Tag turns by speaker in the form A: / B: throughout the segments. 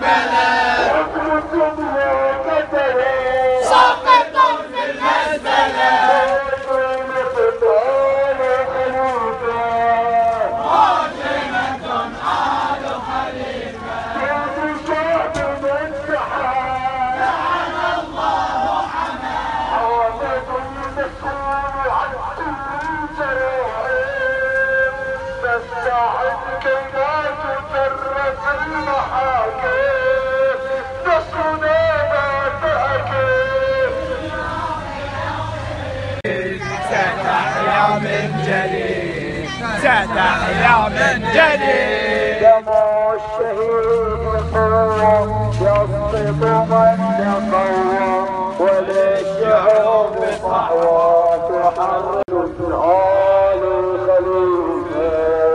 A: ستحيا من جديد.
B: دم الشهيد قوة يسقط من تقوى، وللشعوب صحوة تحرر آل الخليفة.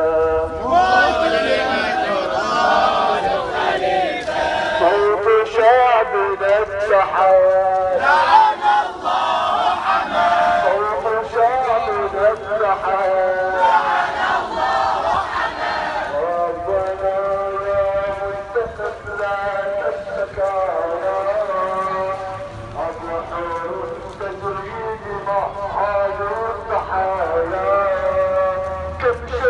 B: صوت شعبنا التحيا،
A: لعن الله حماه.
B: صوت شعبنا التحيا. كم